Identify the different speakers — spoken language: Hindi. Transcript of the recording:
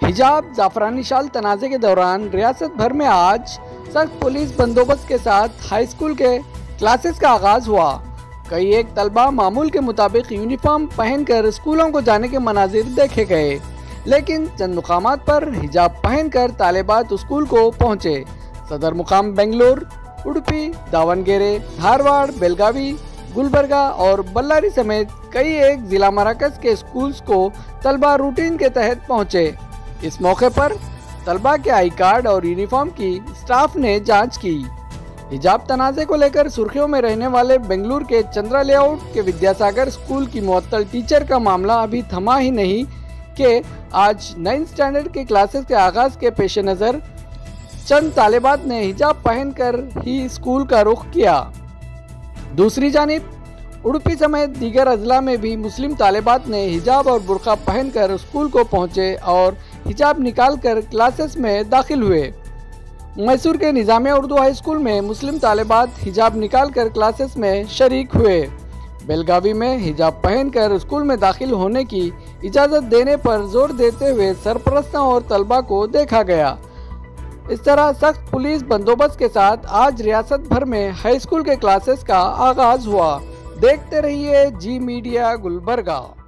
Speaker 1: हिजाब जाफरानी शाल तनाज़े के दौरान रियासत भर में आज सख्त पुलिस बंदोबस्त के साथ हाई स्कूल के क्लासेस का आगाज हुआ। कई एक तलबा मामूल के मुताबिक यूनिफॉर्म पहनकर स्कूलों को जाने के मनाजिर देखे गए, लेकिन चंद मुकामात पर हिजाब पहनकर तालिबात स्कूल को पहुंचे। सदर मुकाम बेंगलुरु, उडुपी, दावणगेरे, धारवाड़, बेलगावी, गुलबर्गा और बल्लारी समेत कई एक जिला मराकज के स्कूल्स को तलबा रूटीन के तहत पहुंचे। इस मौके पर तलबा के आई कार्ड और यूनिफॉर्म की स्टाफ ने जांच की। हिजाब तनाज़े को लेकर सुर्खियों में रहने वाले बेंगलुरु के चंद्रा लेआउट के विद्यासागर स्कूल की मुअत्तल टीचर का मामला अभी थमा ही नहीं कि आज 9th स्टैंडर्ड के क्लासेस के आगाज के पेश नज़र चंद तालिबात ने हिजाब पहनकर ही स्कूल का रुख किया। दूसरी जानिब उडुपी समेत दीगर अजला में भी मुस्लिम तालिबात ने हिजाब और बुर्का पहनकर स्कूल को पहुंचे और हिजाब निकालकर क्लासेस में दाखिल हुए। मैसूर के निजामिया उर्दू हाई स्कूल में मुस्लिम तालिबात हिजाब निकालकर क्लासेस में शरीक हुए। बेलगावी में हिजाब पहनकर स्कूल में दाखिल होने की इजाज़त देने पर जोर देते हुए सरपरस्तों और तलबा को देखा गया। इस तरह सख्त पुलिस बंदोबस्त के साथ आज रियासत भर में हाई स्कूल के क्लासेस का आगाज हुआ। देखते रहिए जी मीडिया गुलबर्गा।